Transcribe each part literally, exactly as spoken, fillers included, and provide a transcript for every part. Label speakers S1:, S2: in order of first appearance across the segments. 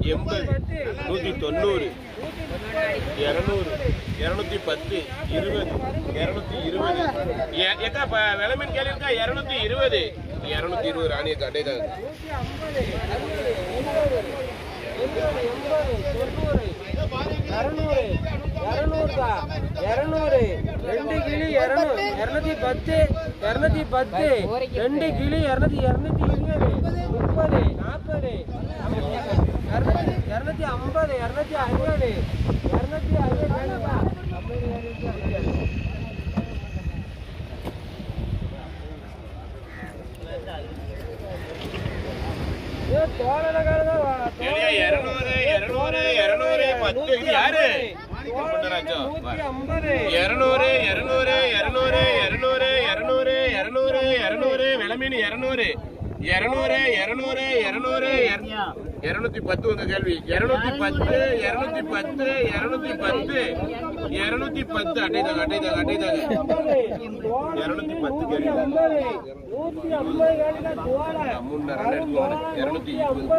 S1: எண்பது நூத்தி தொண்ணூறு இருநூறு இருநூத்தி பத்து இருபது இருநூத்தி இருபது ஏக்கா விளம்பின் கேள்வி இருக்கா இருநூத்தி இருபது இருநூத்தி இருபது ராணிய கட்டை தான்
S2: இருநூறு இருநூறு ரெண்டு கிளி இருநூறு இருநூத்தி பத்து இருநூத்தி பத்து ரெண்டு கிளி இருநூத்தி இருநூத்தி இருபது முப்பது நாற்பது இருநூத்தி ஐம்பது இருநூத்தி அறுபது இருநூத்தி அறுபது
S1: இருநூறு இருநூறு இருநூறு பத்து யாரு இருநூறு இருநூறு இருநூறு இருநூறு இருநூறு இருநூறு இருநூறு விளமீன் இருநூறு இருநூறு இருநூறு இருநூறு இருநூத்தி பத்து உங்க கேள்வி இருநூத்தி பத்து இருநூத்தி பத்து இருநூத்தி பத்து இருநூத்தி பத்து அட்டைதாங்க அட்டைதாங்க அட்டைதாங்க இருநூத்தி பத்து கேள்வி இருநூத்தி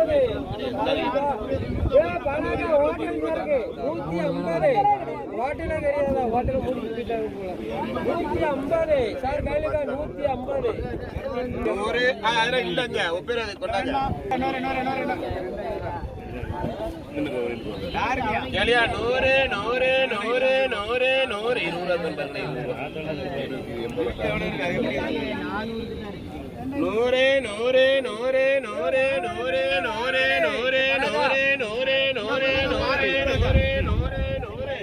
S1: நூறு இல்லங்க ஒப்பேராது கொண்டாங்க நூறு நூறு நூறு நூறு நூறு இருபது நூறு நூறு நூறு நூறு நூறு நூறு நூறு நூறு நூறு நூறு நூறு நூறு நூறு நூறு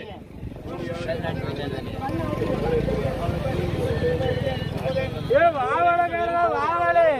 S2: வாவலே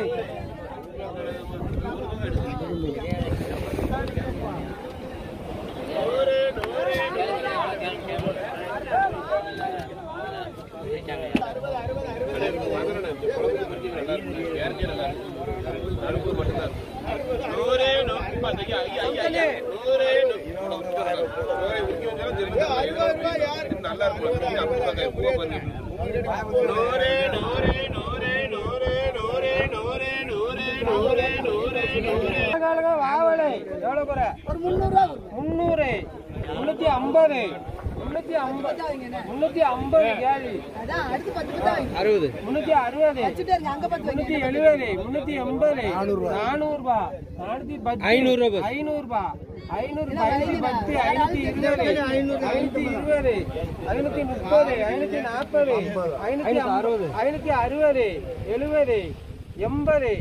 S2: முன்னூறு முன்னூத்தி ஐம்பது முன்னூத்தி ஐம்பது முன்னூத்தி ஐம்பது கேள்வி அறுபது முன்னூத்தி அறுபது முன்னூத்தி எழுபது முன்னூத்தி எண்பது நானூறு ரூபாய் நானூத்தி பத்து ஐநூறு ரூபாய் ஐநூறு ரூபாய் ஐநூறு ஐநூத்தி பத்து ஐநூத்தி இருபது ஐநூத்தி இருபது ஐநூத்தி முப்பது ஐநூத்தி நாற்பது ஐநூத்தி அறுபது ஐநூத்தி அறுபது எழுபது எண்பது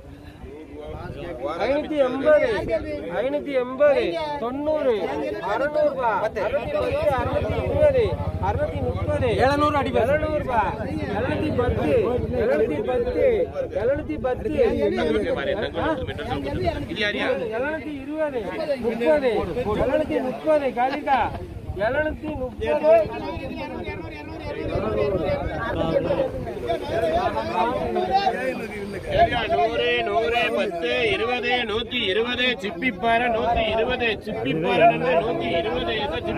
S2: ஐநூத்தி எண்பது ஐநூத்தி எண்பது தொண்ணூறு அறுநூறு ரூபாய் அறுநூத்தி இருபது அறுநூத்தி முப்பது எழுநூறு அடி எழுநூறு ரூபாய் எழுநூத்தி பத்து எழுநூத்தி பத்து எழுநூத்தி பத்து எழுநூத்தி இருபது முப்பது எழுநூத்தி முப்பது கலிகா எழுநூத்தி முப்பது
S1: நூறு நூறு பத்து இருபது நூத்தி இருபது சிப்பிப்பாறை நூத்தி இருபது சிப்பிப்பாறை நூத்தி இருபது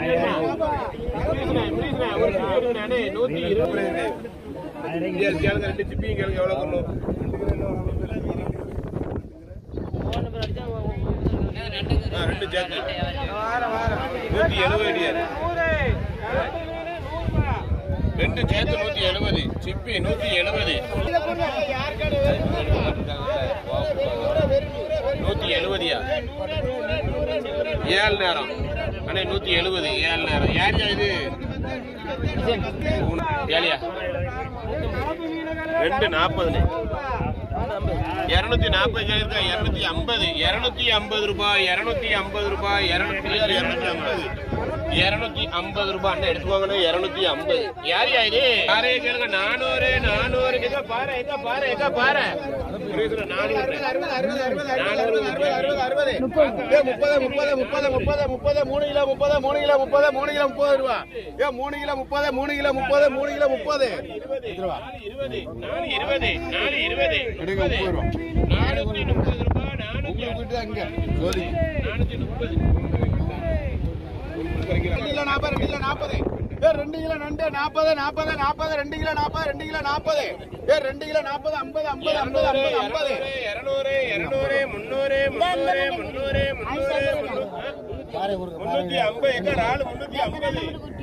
S1: நூத்தி இருபது ரெண்டு சிப்பியும் கேளுங்க எவ்வளவு கொள்ளும் ரெண்டு சேர்த்து நூத்தி எழுபது ரெண்டு சேர்த்து நூத்தி எழுபது சிப்பி நூத்தி எழுபது நூத்தி எழுபதியா ஏழு நேரம் அண்ணே நூத்தி எழுபது ஏழு நேரம் யார் இது ஏழியா ரெண்டு நாற்பது இருநூத்தி நாற்பது இருக்கா இருநூத்தி ஐம்பது இருநூத்தி ஐம்பது ரூபாய் இருநூத்தி ஐம்பது ரூபாய் இருநூத்தி இருநூத்தி ஐம்பது இருநூத்தி ஐம்பது ரூபாய் அண்ணன் எடுத்துவாங்க இருநூத்தி ஐம்பது யார் யாரு யாரே கேளுங்க நானூறு நானூறு எங்க பாரு எங்க பாரு எங்க பாரு முப்பது முப்பது முப்பது முப்பது முப்பது மூணு கிலோ முப்பது மூணு கிலோ முப்பது மூணு கிலோ முப்பது ரூபா ஏ மூணு கிலோ முப்பது மூணு கிலோ முப்பது மூணு கிலோ முப்பது இருபது நாலு இருபது நாலு இருபது நானூத்தி முப்பது ரூபாய் நானூத்தி அங்க நானூத்தி முப்பது நாற்பது நாற்பது ரெண்டு கிலோ நண்டு நாற்பது நாற்பது நாற்பது ரெண்டு கிலோ நாற்பது ரெண்டு கிலோ நாற்பது ஏ ரெண்டு கிலோ நாற்பது ஐம்பது ஐம்பது ஐம்பது ஐம்பது ஐம்பது இருநூறு இருநூறு முந்நூறு முந்நூறு முந்நூறு முந்நூறு முன்னூத்தி ஐம்பது எங்க நாலு முன்னூத்தி ஐம்பது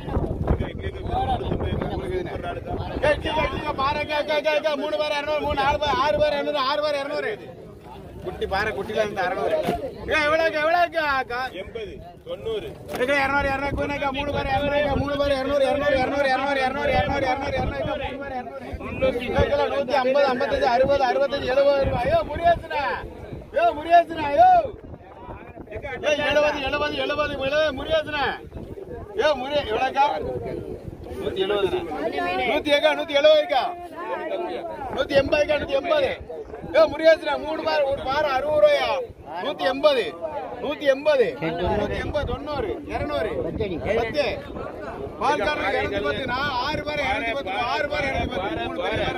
S1: மூணு பேர் இருநூறு மூணு நாலு பேர் ஆறு பேர் இருநூறு ஆறு பேர் இருநூறு குட்டி பாறை குட்டில இருந்து அறுநூறு எவ்வளவு எவ்வளவு எண்பது தொண்ணூறு இருநூறு இருநூறு மூணு பேர் இருநூறு மூணு பேர் இருநூறு இருநூறு இருநூறு இருநூறு இருநூறு இருநூறு இருநூறு இருநூறு நூத்தி ஐம்பது ஐம்பத்தஞ்சு அறுபது அறுபத்தஞ்சு எழுபது ரூபாயோ முடியாதுண்ணா யோ முடியாதுண்ணா யோ எழுபது எழுபது எழுபது எழுபது முடியாதுண்ணா யோ முடிய எவ்வளோக்கா நூத்தி எழுபது நூத்தி ஏக்கா நூத்தி எழுபது இருக்கா நூத்தி எண்பதுக்கா நூத்தி எண்பது ஏ முடியாதுண்ணா மூணு பார் ஒரு பாரம் அறுபது ரூபாயா நூத்தி எண்பது நூத்தி எண்பது நூத்தி எண்பது தொண்ணூறு இருநூறு பத்து பால்காரன் இருநூத்தி பத்து நான் ஆறு பேர் இருநூத்தி பத்து ஆறு பேர் இருநூத்தி பத்து மூணு பேர்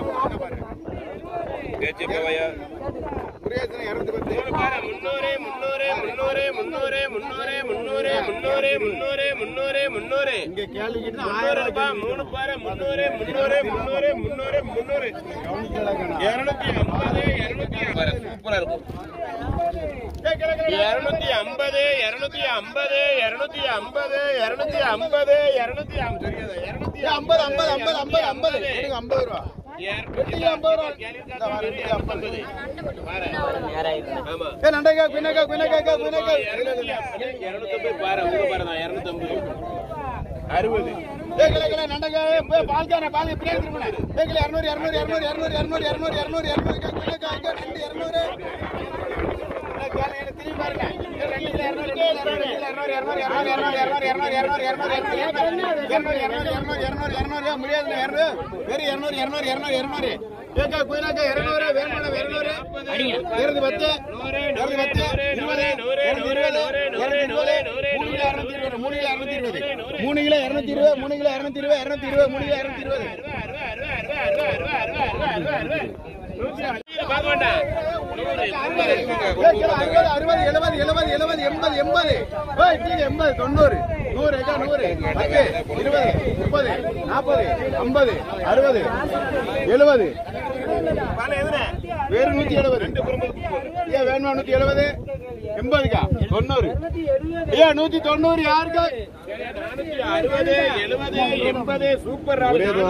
S1: முன்னூறு முன்னூறு முன்னூறு முன்னூறு முன்னூறு முன்னூறு முன்னூறு முன்னூறு முன்னூறு முன்னூறு இங்க கேள்விக்கிட்டு ஆயிரம் ரூபாய் மூணு பாரு முன்னூறு முன்னூறு முன்னூறு முன்னூறு முன்னூறு இருநூத்தி ஐம்பது இருநூத்தி சூப்பரா இருக்கும் இருநூத்தி ஐம்பது இருநூத்தி ஐம்பது இருநூத்தி ஐம்பது இருநூத்தி ஐம்பது இருநூத்தி இருநூத்தி ஐம்பது ஐம்பது ஐம்பது ஐம்பது ஐம்பது ஐம்பது ரூபா அறுபது பால்கான பால் இருநூறு இருநூறு இருநூறு இருநூறு இருநூறு இருநூறு இருநூறு இருநூறு இருநூறு மூணு கிலோ இருநூத்தி இருபது மூணு கிலோ இருநூத்தி இருபது இருநூத்தி இருபது மூணு கிலோ இருநூத்தி இருபது அறுபது எழுபது எழுபது எழுபது எண்பது எண்பது எண்பது தொண்ணூறு நூறு நூறு பத்து இருபது முப்பது நாற்பது ஐம்பது அறுபது எழுபது வேறு நூத்தி எழுபது ஏன் வேணுமா நூத்தி எழுபது எண்பதுக்கா தொண்ணூறு ஏன் நூத்தி தொண்ணூறு யாருக்கு அறுபது எழுபது எண்பது சூப்பர் ஐநூறு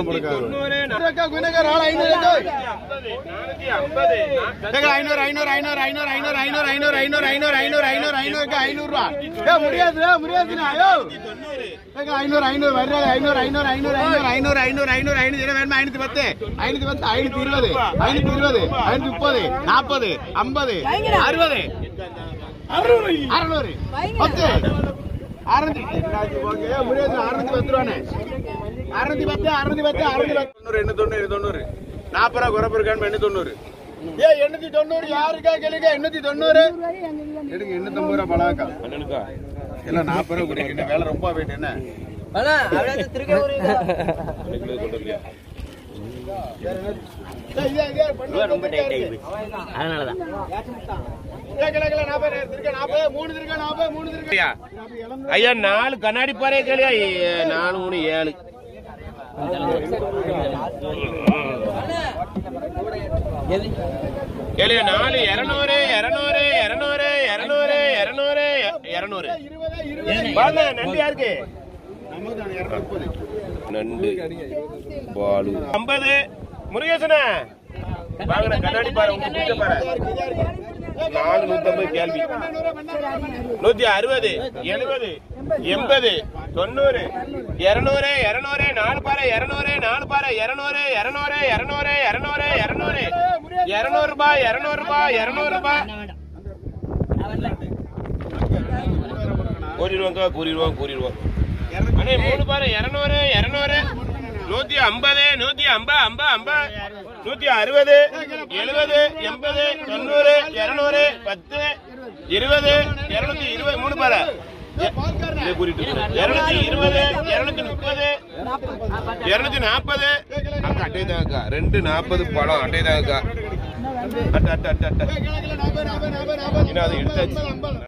S1: ஐநூறு ஐநூறு ஐநூறு ஐநூறு ஐநூறு ஐநூறு ஐநூறு ஐநூறு ஐநூறு ஐநூறு ஐநூறு ஐநூறு ஐநூறு ரூபா முடியாது முடியாதுண்ணா ஐநூறு ஐநூறு வர்றது ஐநூறு ஐநூறு ஐநூறு ஐநூறு ஐநூறு ஐநூறு ஐநூறு ஐநூறு வேணுமா ஐநூத்தி பத்து ஐநூத்தி பத்து ஐநூத்தி இருபது ஐநூத்தி இருபது ஐநூத்தி முப்பது நாற்பது ஐம்பது அறுபது அறுநூறு பத்து அறுநூத்தி முடியாது அறுநூத்தி பத்து ரூபானே அறுநூத்தி பத்து அறுநூத்தி பத்து அறுநூத்தி தொண்ணூறு எண்ணூத்தி தொண்ணூறு தொண்ணூறு நாற்பது ரூபா குறைப்பு இருக்கான்னு எண்ணூத்தி தொண்ணூறு ஏ எண்ணூத்தி தொண்ணூறு யாருக்கா கேளுங்க எண்ணூத்தி தொண்ணூறு எடுங்க எண்ணூத்தி ஐம்பது ரூபா பழாக்கா அண்ணனுக்கா எல்லாம் நாற்பது ரூபா குடிக்க வேலை ரொம்ப போயிட்டு என்ன ஐயா நாலு கண்ணாடி பாரு கேளியா நாலு மூணு ஏழு கேளியா நாலு இருநூறு இருநூறு இருநூறு இருநூறு இருநூறு இருநூறு நண்டு யாருக்கு நண்டு பாலு ஐம்பது முருகேசனா வாங்கின கண்ணாடி பாரு உங்க பிடிச்ச பாரு நாலு நூத்தி ஐம்பது கேள்வி நூத்தி அறுபது எழுபது எண்பது தொண்ணூறு இருநூறு இருநூறு நாலு பாரு இருநூறு நாலு பாரு இருநூறு இருநூறு இருநூறு இருநூறு இருநூறு இருநூறு ரூபாய் இருநூறு ரூபாய் இருநூறு ரூபாய் கூறிடுவாங்க கூறிடுவாங்க கூறிடுவாங்க அண்ணே மூணு பாரு இருநூறு இருநூறு நூத்தி ஐம்பது நூத்தி ஐம்பது ஐம்பது ஐம்பது நூத்தி அறுபது எழுபது எண்பது தொண்ணூறு இருநூறு பத்து இருபது இருநூத்தி இருபது மூணு பாரு இருநூத்தி இருபது இருநூத்தி முப்பது இருநூத்தி நாற்பது அக்கா அட்டை தாங்கக்கா ரெண்டு நாற்பது பழம் அட்டை தாங்கக்கா அட்டை அட்டை அட்டை அட்டை இன்னும் அதை எடுத்தாச்சு